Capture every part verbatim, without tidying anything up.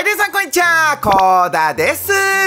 はい、皆さんこんにちは、コーダです。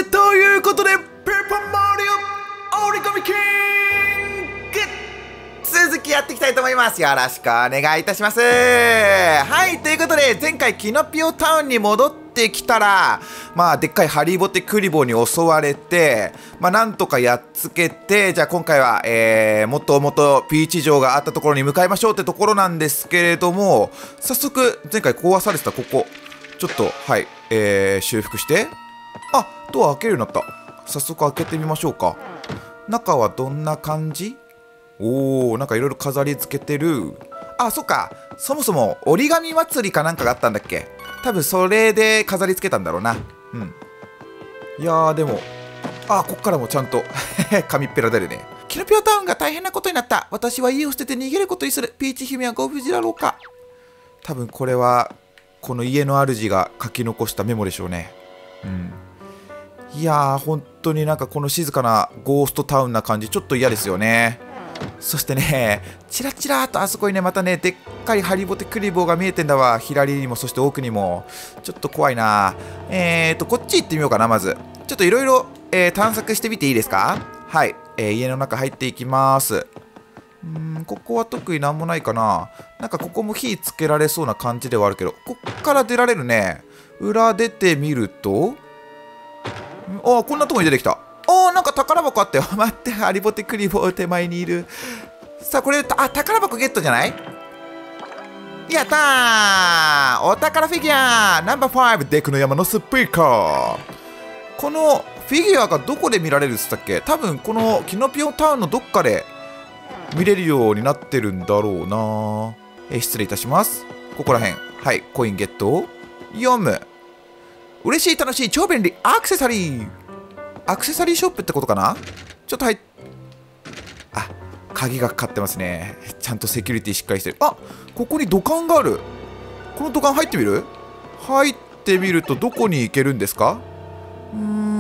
ということで、ペーパーマリオ折り紙キング続きやっていきたいと思います。よろしくお願いいたします。はい、ということで、前回キノピオタウンに戻ってきたら、まあ、でっかいハリボテクリボーに襲われて、まあ、なんとかやっつけて、じゃあ今回は、えー、もともとピーチ城があったところに向かいましょうってところなんですけれども、早速、前回壊されてたここ、ちょっと、はい、えー、修復して、あ、ドア開けるようになった。早速開けてみましょうか。中はどんな感じ？おー、なんかいろいろ飾り付けてる。あ、そっか。そもそも折り紙祭りかなんかがあったんだっけ？多分それで飾り付けたんだろうな。うん。いやー、でも、あ、こっからもちゃんと、紙っぺら出るね。キノピオタウンが大変なことになった。私は家を捨てて逃げることにする。ピーチ姫はご無事だろうか。多分これは、この家の主が書き残したメモでしょうね。うん。いやー、本当になんかこの静かなゴーストタウンな感じ、ちょっと嫌ですよね。そしてね、チラチラーとあそこにね、またね、でっかいハリボテクリボーが見えてんだわ。左にも、そして奥にも。ちょっと怖いな。えーと、こっち行ってみようかな、まず。ちょっといろいろ探索してみていいですか？はい。えー、家の中入っていきます。うーん、ここは特になんもないかな。なんかここも火つけられそうな感じではあるけど、こっから出られるね。裏出てみると、ああ、こんなとこに出てきた。ああ、なんか宝箱あったよ。待って、ハリボテクリボー手前にいる。さあ、これ、あ、宝箱ゲットじゃない？やったー！お宝フィギュアナンバーファイブ、デクの山のスピーカー。このフィギュアがどこで見られるっつったっけ？多分、このキノピオタウンのどっかで見れるようになってるんだろうな。え、失礼いたします。ここら辺。はい、コインゲット。読む。嬉しい、楽しい、超便利、アクセサリー。アクセサリーショップってことかな？ちょっと入っ、あ、鍵がかかってますね。ちゃんとセキュリティしっかりしてる。あ、ここに土管がある。この土管入ってみる？入ってみるとどこに行けるんですか？うー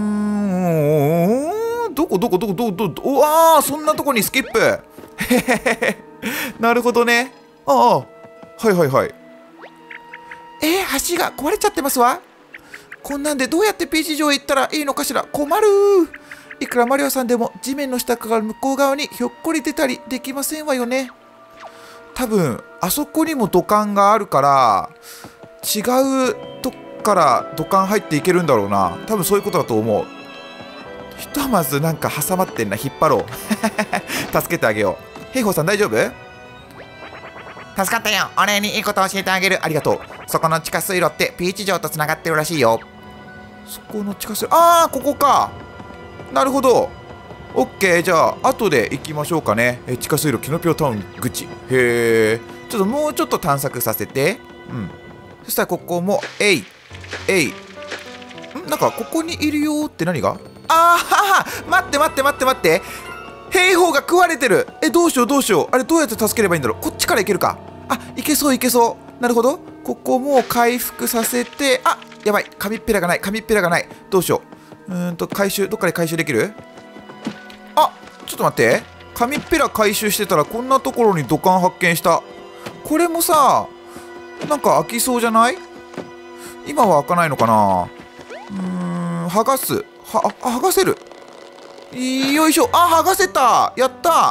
ん、どこどこどこどこどこ、おあー、そんなとこにスキップ。へへへ。なるほどね。ああ、はいはいはい。えー、橋が壊れちゃってますわ。こんなんでどうやってピーチ城へ行ったらいいのかしら。困る。いくらマリオさんでも地面の下から向こう側にひょっこり出たりできませんわよね。多分あそこにも土管があるから違うとこから土管入っていけるんだろうな。多分そういうことだと思う。ひとまずなんか挟まってんな。引っ張ろう。助けてあげよう。ヘイホーさん大丈夫？助かったよ。お礼にいいこと教えてあげる。ありがとう。そこの地下水路ってピーチ城とつながってるらしいよ。そこの地下水路、ああ、ここか。なるほど。オッケー、じゃあ後で行きましょうかね。え、地下水路キノピオタウン口。へえ。ちょっともうちょっと探索させて。うん。そしたらここもえいえい。ん、なんかここにいるよって何が？ああ、待って待って待って待って。兵法が食われてる。え、どうしようどうしよう。あれどうやって助ければいいんだろう。こっちから行けるか。あ、いけそういけそう。なるほど。ここも回復させて、あ、やばい。紙っぺらがない。紙っぺらがない。どうしよう。うーんと、回収、どっかで回収できる？あ、ちょっと待って。紙っぺら回収してたらこんなところに土管発見した。これもさ、なんか開きそうじゃない？今は開かないのかな？うーん、剥がす。は、あ、剥がせる。よいしょ。あ、剥がせた。やった。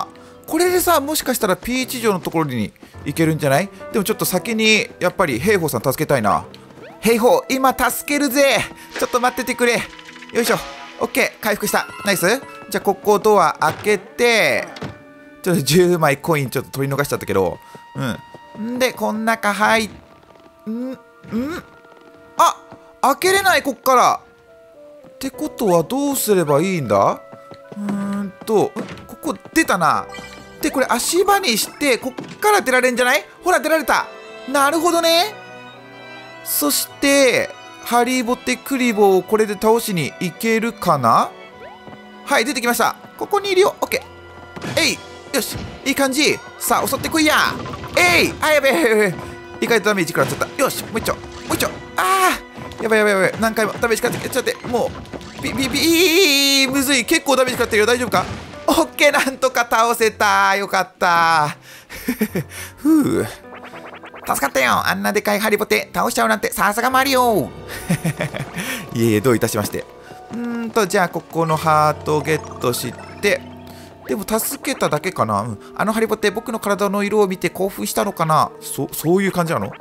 これでさ、もしかしたらピーチ城のところに行けるんじゃない？でもちょっと先にやっぱりヘイホーさん助けたいな。ヘイホー、今助けるぜ。ちょっと待っててくれ。よいしょ。オッケー、回復した。ナイス。じゃあここドア開けて、ちょっとじゅうまいコインちょっと取り逃しちゃったけど、うん。んで、こん中入っ、んんあ、開けれない、こっから。ってことはどうすればいいんだ？うーんと、ここ出たな。で、これ足場にして、こっから出られんじゃない？ほら、出られた。なるほどね。そして、ハリボテクリボーをこれで倒しに行けるかな？はい、出てきました。ここにいるよ。オッケー。えい。よし。いい感じ。さあ、襲ってこいや。えい。あ、やべえ、やべえ、やべえ。意外とダメージ食らっちゃった。よし。もう一丁。もう一丁。ああ。やばいやばいやばい。何回もダメージ食らってきちゃって。もう。ビビビー、むずい。結構ダメージ食らってるよ。大丈夫か？オッケー、なんとか倒せた。よかった。ふう。 助かったよ。あんなでかいハリボテ倒しちゃうなんてさすがマリオいえいえ、どういたしまして。うーんと、じゃあここのハートをゲットして、でも助けただけかな、うん、あのハリボテ僕の体の色を見て興奮したのかな。そ、そういう感じなの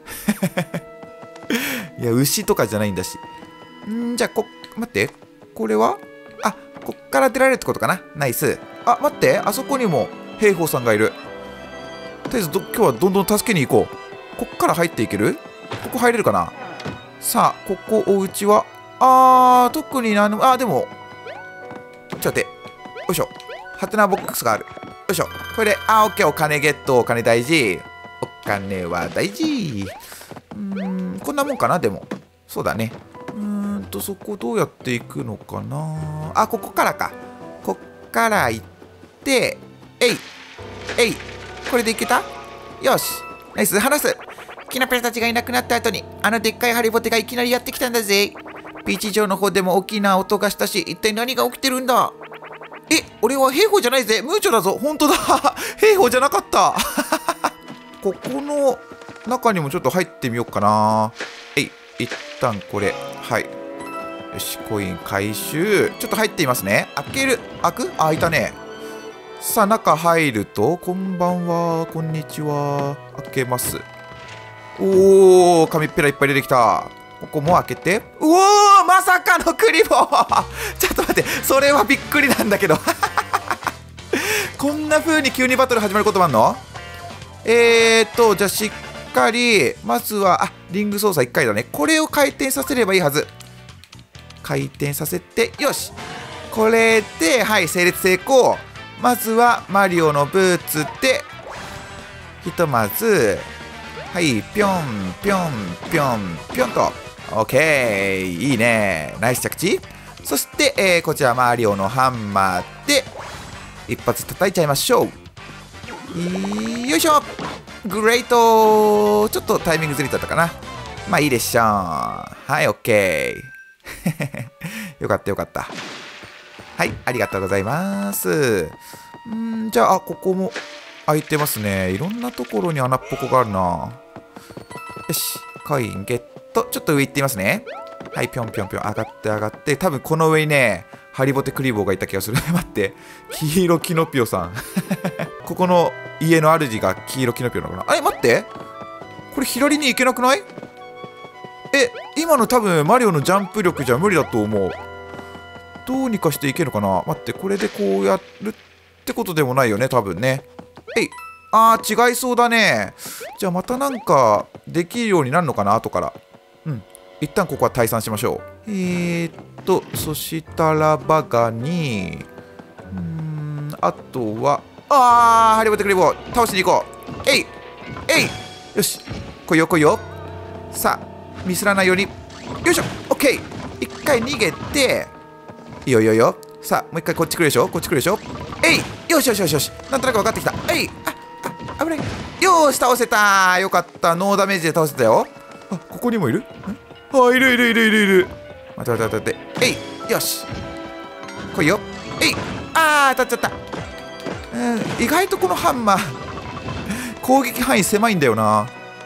いや、牛とかじゃないんだし。んー、じゃあこ、待って、これはあ、こっから出られるってことかな。ナイス。あ、待って、あそこにも兵法さんがいる。とりあえずど今日はどんどん助けに行こう。こっから入っていける？ここ入れるかな。さあ、ここお家はあー、特に何も、あー、でもちょっと待って、よいしょ、ハテナボックスがある。よいしょ、これで、あー、オッケー、お金ゲット。お金大事。お金は大事。うーん、こんなもんかな。でもそうだね。うーんと、そこどうやって行くのかな。あ、ここからか。こっから行って、えいえい、これでいけた？よし、ナイス。話す。キナペラたちがいなくなった後にあのでっかいハリボテがいきなりやってきたんだぜ。ピーチ城の方でも大きな音がしたし、一体何が起きてるんだ。え、俺は兵法じゃないぜ。ムーチョだぞ。本当だ兵法じゃなかったここの中にもちょっと入ってみようかな。えい、一旦これ、はい、よし、コイン回収。ちょっと入っていますね。開ける。開く？あ、開いたね。さあ、中入ると、こんばんは、こんにちは。開けます。おー、紙っぺらいっぱい出てきた。ここも開けて。うおー、まさかのクリボーちょっと待って、それはびっくりなんだけどこんな風に急にバトル始まることもあんの？えーっと、じゃあしっかり、まずは、あ、リング操作いっかいだね。これを回転させればいいはず。回転させて、よし。これで、はい、整列成功。まずはマリオのブーツでひとまず、はい、ぴょんぴょんぴょんぴょんと OK、 いいね、ナイス着地。そして、えー、こちらマリオのハンマーで一発叩いちゃいましょう。よいしょ、グレート。ちょっとタイミングずれちゃったかな。まあいいでしょう。はい、 OK よかったよかった。はい、ありがとうございます。んー、じゃあ、あ、ここも開いてますね。いろんなところに穴っぽこがあるな。よし、コインゲット。ちょっと上行ってみますね。はい、ぴょんぴょんぴょん、上がって上がって、多分この上にね、ハリボテクリボーがいた気がする。待って、黄色キノピオさん。ここの家の主が黄色キノピオなのかな。あれ、待って、これ左に行けなくない？え、今の多分マリオのジャンプ力じゃ無理だと思う。どうにかしていけるのかな。待って、これでこうやるってことでもないよね、多分ね。えい、あー、違いそうだね。じゃあまたなんかできるようになるのかな、後から。うん、一旦ここは退散しましょう。えーっと、そしたらばがに、うーん、あとは、あー、ハリボテクリボー倒しに行こう。えいえい、よし、来いよ来いよ。さあ、ミスらないように。よいしょ、オッケー。一回逃げて、いいよいいよいいよ。さあ、もう一回こっち来るでしょ、こっち来るでしょ。えい、よしよしよしよし、なんとなく分かってきた。えい、あ、あ、危ない。よーし、倒せたー。よかった、ノーダメージで倒せたよ。あ、ここにもいる？あ、いるいるいるいるいる。待って待って待って。えい、よし、来いよ。えい、あー、当たっちゃった。うん、意外とこのハンマー攻撃範囲狭いんだよな。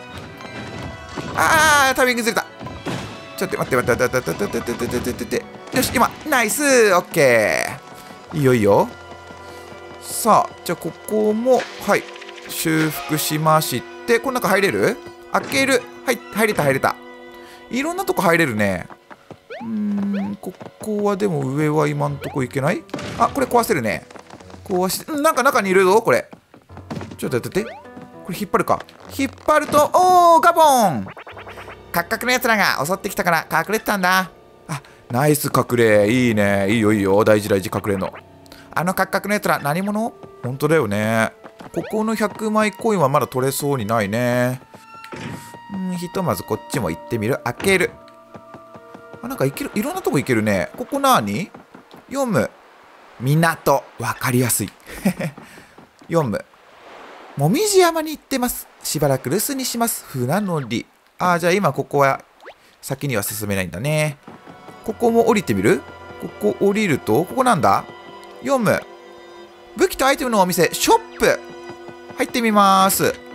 あー、タイミングずれた。ちょっと待って待って待って待って待って待って待って待って。よし、今ナイス、オッケー。いいよいいよ。さあ、じゃあここも、はい、修復しまして、この中入れる？開ける。はい、入れた入れた。いろんなとこ入れるね。うーん、ここはでも上は今んとこ行けない？あ、これ壊せるね。壊して、なんか中にいるぞこれ。ちょっとやってて。これ引っ張るか。引っ張ると、おー、ガボン。カッカクのやつらが襲ってきたから隠れてたんだ。あ、ナイス隠れ。いいね。いいよいいよ。大事大事、隠れんの。あのカッカクのやつら何者？本当だよね。ここのひゃくまいコインはまだ取れそうにないね。ん、ひとまずこっちも行ってみる。開ける。あ、なんか行ける。いろんなとこ行けるね。ここなに？読む。港。わかりやすい。読む。もみじ山に行ってます。しばらく留守にします。船乗り。あー、じゃあ今ここは先には進めないんだね。ここも降りてみる？ここ降りると、ここなんだ？読む。武器とアイテムのお店、ショップ。入ってみます。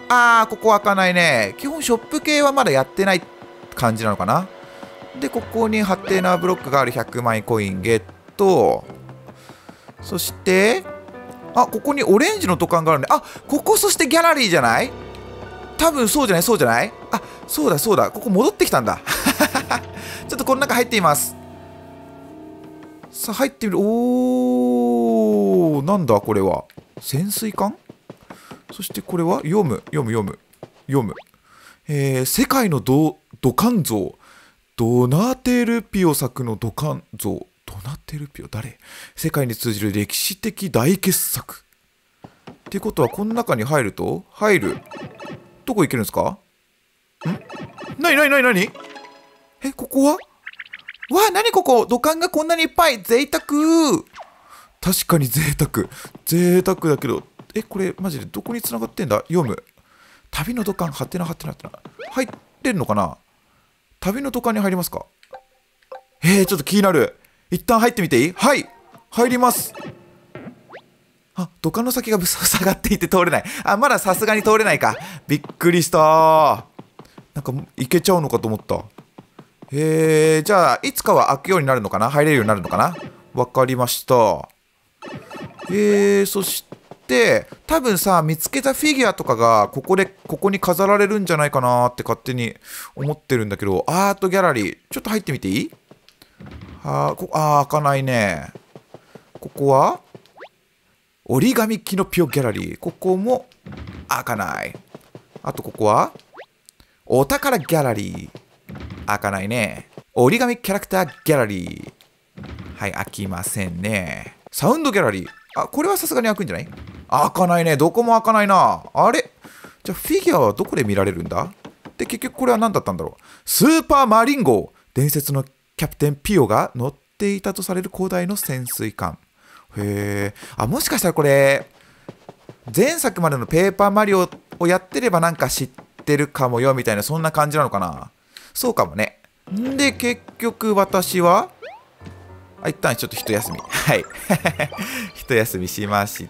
あー、ここ開かないね。基本ショップ系はまだやってない感じなのかな。で、ここにハテナブロックがあるひゃくまいコインゲット。そして、あ、ここにオレンジの土管があるね。あ、ここそしてギャラリーじゃない？多分そうじゃないそうじゃないあ、そうだそうだ。ここ戻ってきたんだ。ちょっとこの中入ってみます。さあ、入ってみる。おー、なんだこれは。潜水艦？そしてこれは読む、読む、読む、読む。えー、世界の土管像。ドナテルピオ作の土管像。ドナテルピオ誰？世界に通じる歴史的大傑作。ってことは、この中に入ると入る。どこ行けるんですか？ん？なになになになに？え、ここは？わあ、なにここ？土管がこんなにいっぱい。贅沢。確かに贅沢。贅沢だけど、え、これマジでどこに繋がってんだ？読む。旅の土管、はてなはてなはてな。入ってんのかな？旅の土管に入りますか？えー、ちょっと気になる。一旦入ってみていい？はい。入ります。あ、土管の先がぶさ下がっていて通れない。あ、まださすがに通れないか。びっくりした。なんか、いけちゃうのかと思った。えー、じゃあ、いつかは開くようになるのかな？入れるようになるのかな？わかりました。えー、そして、多分さ、見つけたフィギュアとかが、ここで、ここに飾られるんじゃないかなって勝手に思ってるんだけど、アートギャラリー、ちょっと入ってみていい？はー、こあー、開かないね。ここは折り紙キノピオギャラリー。ここも開かない。あとここはお宝ギャラリー。開かないね。折り紙キャラクターギャラリー。はい、開きませんね。サウンドギャラリー。あ、これはさすがに開くんじゃない？開かないね。どこも開かないな。あれ？じゃあフィギュアはどこで見られるんだ？で、結局これは何だったんだろう。スーパーマリン号。伝説のキャプテンピオが乗っていたとされる古代の潜水艦。へえ。あ、もしかしたらこれ、前作までのペーパーマリオをやってればなんか知ってるかもよみたいな、そんな感じなのかな。そうかもね。んで、結局私は、あ、一旦ちょっと一休み。はい。一休みしまして、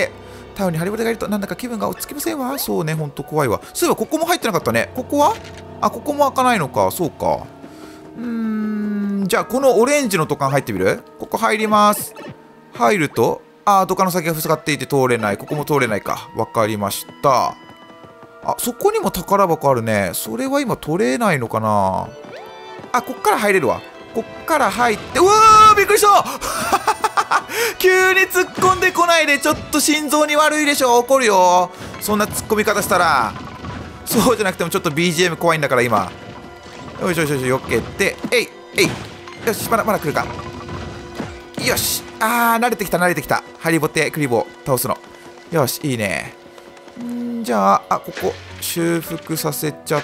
タウンにハリボテがいるとなんだか気分が落ち着きませんわ。そうね、ほんと怖いわ。そういえばここも入ってなかったね。ここは？あ、ここも開かないのか。そうか。うーん、じゃあこのオレンジの土管入ってみる？ここ入ります。入ると、あー、土管の先が塞がっていて通れない。ここも通れないか。わかりました。あ、そこにも宝箱あるね。それは今取れないのかな。あ、こっから入れるわ。こっから入って、うわー、びっくりした急に突っ込んでこないで。ちょっと心臓に悪いでしょ。怒るよ。そんな突っ込み方したら。そうじゃなくてもちょっと ビージーエム 怖いんだから今。よいしょよいしょよいしょ、よけて、えいえい。よし、まだまだ来るか。よし。あー、慣れてきた慣れてきた。ハリボテクリボー倒すの。よし、いいね。んじゃあ、あ、ここ修復させちゃって、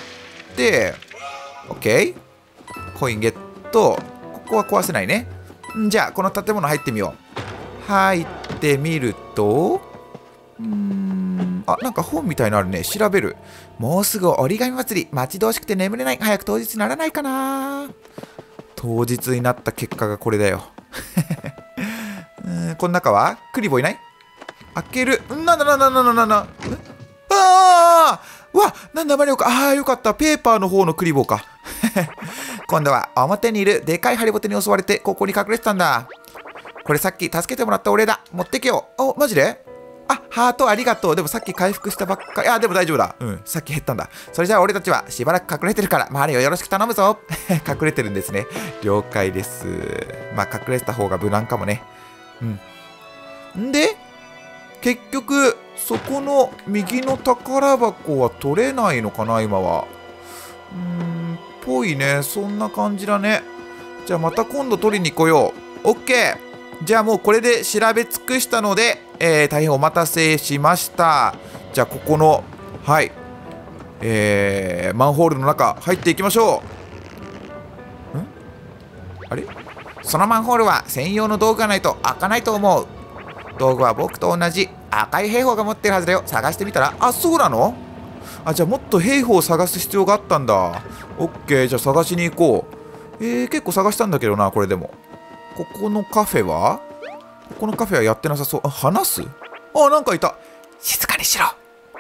OK。 コインゲット。ここは壊せないね。んじゃあこの建物入ってみよう。入ってみると、うーん、あ、なんか本みたいなのあるね。調べる。もうすぐ折り紙祭り。待ち遠しくて眠れない。早く当日にならないかな。当日になった結果がこれだよ。うーん、この中はクリボーいない？開ける。なんだなんだなんだなんだ。ああ、うわ、なんだマリオか。ああ、よかった。ペーパーの方のクリボーか。今度は表にいるでかいハリボテに襲われてここに隠れてたんだ。これさっき助けてもらったお礼だ。持ってけよ。お、マジで？あ、ハートありがとう。でもさっき回復したばっかり。あ、でも大丈夫だ。うん、さっき減ったんだ。それじゃあ俺たちはしばらく隠れてるから周りをよろしく頼むぞ。隠れてるんですね。了解です。まあ隠れてた方が無難かもね。うん。んで結局そこの右の宝箱は取れないのかな今は。うーん、ぽいね。そんな感じだね。じゃあまた今度取りに来よう。オッケー。じゃあもうこれで調べ尽くしたので、えー、大変お待たせしました。じゃあここの、はい、えー、マンホールの中入っていきましょう。ん？あれ？そのマンホールは専用の道具がないと開かないと思う。道具は僕と同じ赤い兵法が持ってるはずだよ。探してみたら。あ、そうなの？あ、じゃあもっと兵法を探す必要があったんだ。オッケー、じゃあ探しに行こう。えー、結構探したんだけどな、これでも。ここのカフェはここのカフェはやってなさそう。あ、話す？あ、なんかいた。静かにしろ。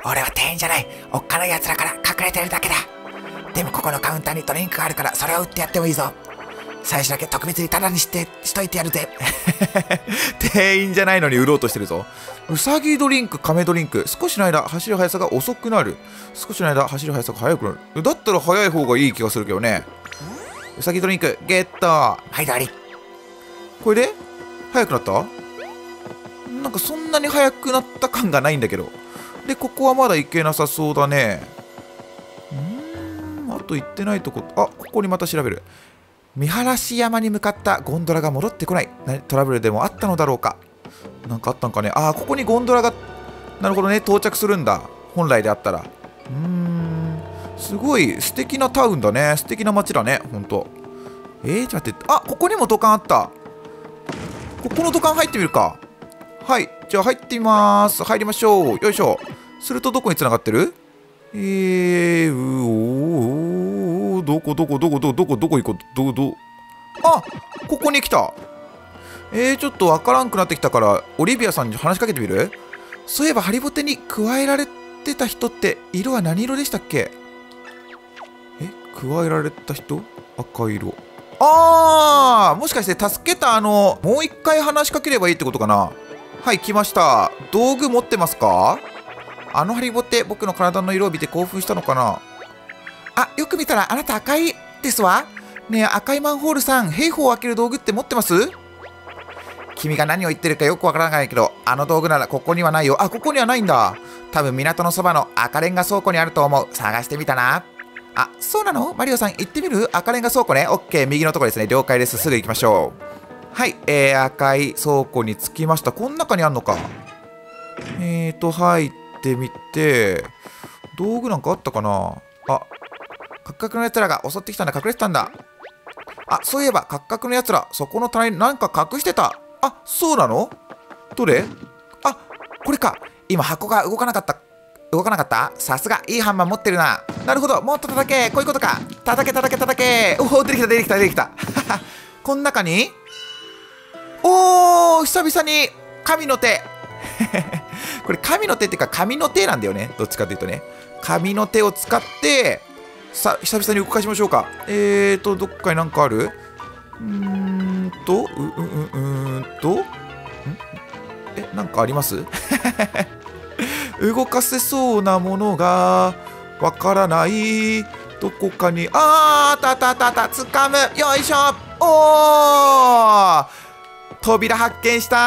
俺は店員じゃない。おっかない奴らから隠れてるだけだ。でもここのカウンターにドリンクがあるからそれを売ってやってもいいぞ。最初だけ特別にタダにしてしといてやるぜ。 店員じゃないのに売ろうとしてるぞ。うさぎドリンク、亀ドリンク。少しの間走る速さが遅くなる。少しの間走る速さが速くなる。だったら速い方がいい気がするけどね。うさぎドリンクゲット。 はい、どうり。 これで速くなった？なんかそんなに速くなった感がないんだけど。で、ここはまだ行けなさそうだね。うーん、あと行ってないとこ。あ、ここにまた調べる。見晴らし山に向かったゴンドラが戻ってこない。トラブルでもあったのだろうか。なんかあったんかね。ああ、ここにゴンドラが、なるほどね、到着するんだ。本来であったら。うーん、すごい素敵なタウンだね。素敵な街だね、ほんと。えー、ちょっと待って。あ、ここにも土管あった。ここの土管入ってみるか。はい、じゃあ入ってみまーす。入りましょう。よいしょ。するとどこに繋がってる？えー、うおー、どこどこどこどこどこどこ行こう。どどあ、ここに来た。えー、ちょっとわからんくなってきたからオリビアさんに話しかけてみる？そういえばハリボテに加えられてた人って色は何色でしたっけ？え、加えられた人？赤色。あー、もしかして助けたあのもう一回話しかければいいってことかな。はい、来ました。道具持ってますか？あのハリボテ、僕の体の色を見て興奮したのかな。あ、よく見たらあなた赤いですわ。ねえ、赤いマンホールさん、兵法を開ける道具って持ってます？君が何を言ってるかよくわからないけど、あの道具ならここにはないよ。あ、ここにはないんだ。多分港のそばの赤レンガ倉庫にあると思う。探してみたな。あ、そうなの？マリオさん、行ってみる？赤レンガ倉庫ね。オッケー、右のところですね。了解です。すぐ行きましょう。はい、えー、赤い倉庫に着きました。この中にあんのか。えーと、入ってみて、道具なんかあったかな。あ、カクカクのやつらが襲ってきたんだ。隠れてたんだ。あ、そういえば、カクカクのやつら、そこの棚に何か隠してた。あ、そうなの？どれ？あ、これか。今、箱が動かなかった。動かなかった？さすが、いいハンマー持ってるな。なるほど、もっと叩け。こういうことか。叩け、叩け、叩け。おお、出てきた、出てきた、出てきた。この中におー、久々に神の手。これ神の手っていうか神の手なんだよね。どっちかというとね。神の手を使って、さ、久々に動かしましょうか。えーと、どっかになんかある？うーんと、う、う、う、うーんと、ん？え、なんかあります？動かせそうなものがわからない。どこかに、あー、あったあったあったあった。つかむ。よいしょ。おー！扉発見した。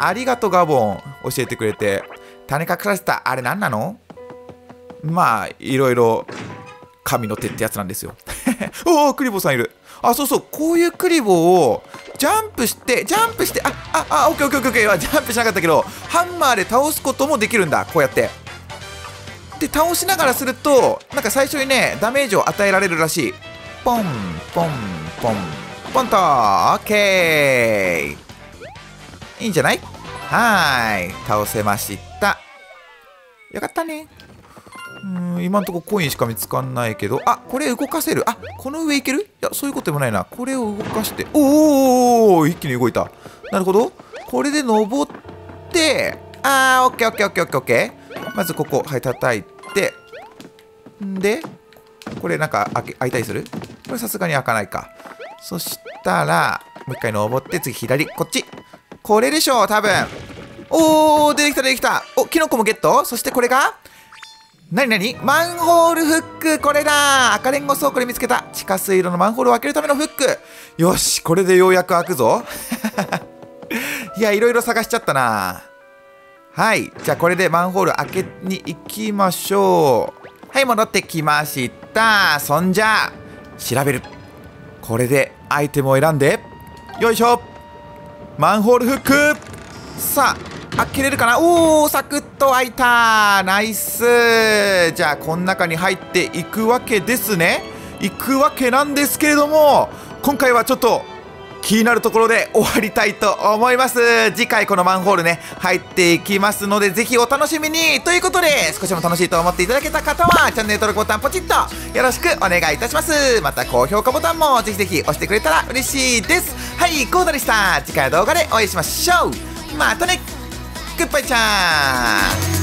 ありがとうガボン。教えてくれて。種隠させたあれ何なの？まあいろいろ神の手ってやつなんですよ。おお、クリボーさんいる。あ、そうそう、こういうクリボーをジャンプしてジャンプしてあああオッケーオッケーオッケー。ジャンプしなかったけどハンマーで倒すこともできるんだ。こうやってで倒しながらするとなんか最初にねダメージを与えられるらしい。ポンポンポンポンとオッケー。いいんじゃない？はーい、倒せました。よかったね。うーん、今んとこコインしか見つかんないけど、あ、これ動かせる。あ、この上いける？いや、そういうことでもないな。これを動かして、おー、一気に動いた。なるほど。これで登って、あー、オッケーオッケーオッケーオッケーオッケー。まずここ、はい、叩いて、んで、これなんか開け開いたりする？これさすがに開かないか。そしたら、もう一回登って、次左、こっち。これでしょう、多分。おー、出てきた、出てきた。お、キノコもゲット。そしてこれが、なになに？マンホールフック。これだ。赤レンガ倉庫で見つけた。地下水路のマンホールを開けるためのフック。よし、これでようやく開くぞ。いや、いろいろ探しちゃったな。はい。じゃあ、これでマンホール開けに行きましょう。はい、戻ってきました。そんじゃ、調べる。これでアイテムを選んで、よいしょ。マンホールフック。さあ、開けれるかな。おー、サクッと開いた。ナイス。じゃあこの中に入っていくわけですね。いくわけなんですけれども、今回はちょっと気になるところで終わりたいと思います。次回このマンホールね入っていきますので、ぜひお楽しみに。ということで、少しでも楽しいと思っていただけた方はチャンネル登録ボタンポチッとよろしくお願いいたします。また高評価ボタンもぜひぜひ押してくれたら嬉しいです。はい、コーダでした。次回の動画でお会いしましょう。またね。グッバイちゃん。